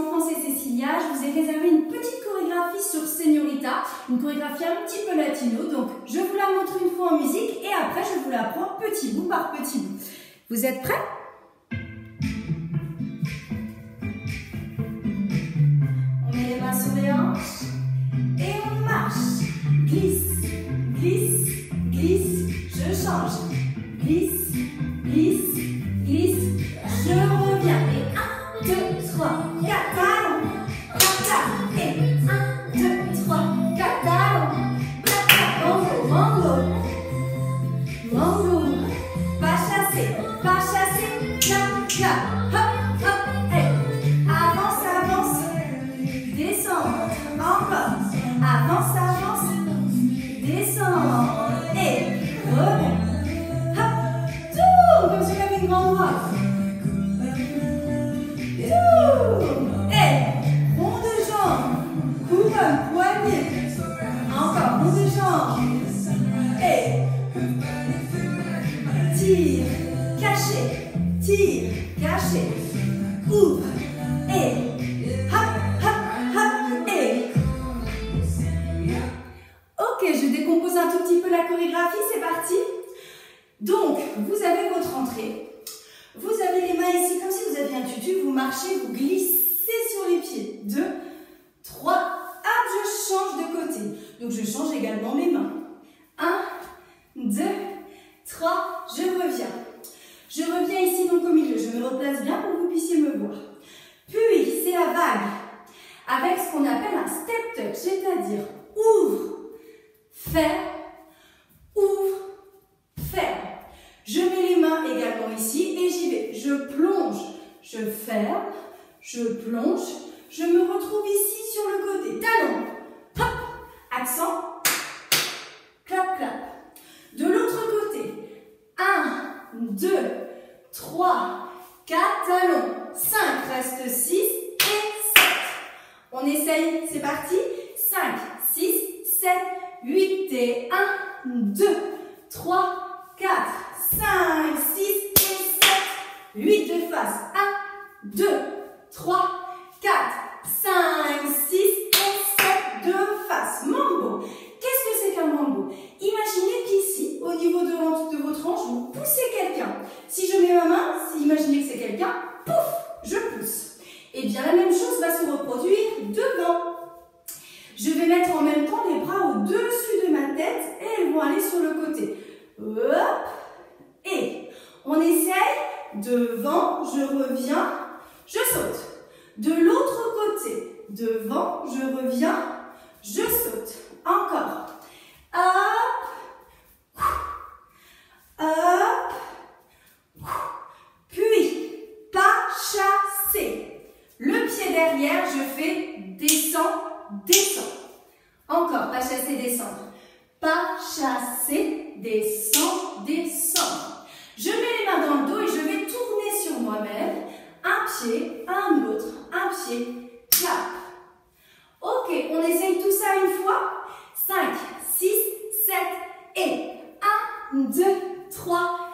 enfants, c'est Cécilia. Je vous ai réservé une petite chorégraphie sur Señorita, une chorégraphie un petit peu latino. Donc, je vous la montre une fois en musique et après, je vous la prends petit bout par petit bout. Vous êtes prêts? On met les mains sur les hanches et on marche. Glisse, glisse, glisse, je change. Glisse, glisse, glisse, je reviens. Et 1, 2, 3, 4 talons. 4 talons. Et 1, 2, 3, 4 talons. 4 talons. Mango, mango. Mango. Pas chasser, clap, clap. Hop, hop, hey. Avance, avance. Descends. Encore. Avance, avance. Descends. Et reviens. Comme si on avait une grande droite. Et rond de jambe, couronne, poignet. Encore rond de jambe. Et tire, caché. Ouvre. Et hop, hop, hop. Et ok, je décompose un tout petit peu la chorégraphie, c'est parti. Donc, vous avez votre entrée, vous avez les mains ici comme si vous aviez un tutu, vous marchez, vous glissez sur les pieds. 2, 3, hop, je change de côté. Donc, je change également mes mains. 1, 2, 3, je reviens. Je reviens ici donc au milieu, je me replace bien pour que vous puissiez me voir. Puis, c'est la vague avec ce qu'on appelle un step touch, c'est-à-dire ouvre, ferme, ouvre, ferme. Je mets les mains également ici et j'y vais. Je plonge, je ferme, je plonge, je me retrouve ici sur le côté. Talon, hop, accent, clap, clap. De l'autre côté, 1, 2, 3, 4, talons, 5, reste 6 et 7. On essaye, c'est parti. 5, 6, 7, 8 et 1, 2, 3, 4, 5, 6 et 7, 8 de face, 1, 2, 3, 4, 5, 6 et 7 de face. Mambo. Qu'est-ce que c'est qu'un mambo? Imaginez qu'ici, au niveau de votre hanche, vous poussez quelqu'un. Si je mets ma main, imaginez que c'est quelqu'un, pouf, je pousse. Et bien la même chose va se reproduire devant. Je vais mettre en même temps les bras au-dessus de ma tête et elles vont aller sur le côté. Hop, et on essaye, devant, je reviens, je saute. De l'autre côté, devant, je reviens, je saute. Encore. Hop, hop, puis, pas chasser. Le pied derrière, je fais descends, descends. Encore, pas chasser, descendre. Pas chasser, descends, descendre. Je mets les mains dans le dos et je vais tourner sur moi-même. Un pied, un autre, un pied, clap. Ok, on essaye tout ça une fois. 5, 6, 7 et 1, 2, 3,